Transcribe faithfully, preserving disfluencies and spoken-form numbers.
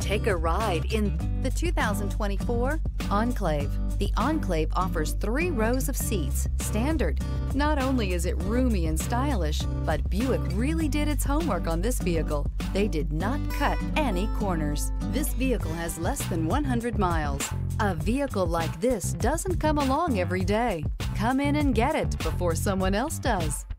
Take a ride in the two thousand twenty-four Enclave. The Enclave offers three rows of seats, standard. Not only is it roomy and stylish, but Buick really did its homework on this vehicle. They did not cut any corners. This vehicle has less than one hundred miles. A vehicle like this doesn't come along every day. Come in and get it before someone else does.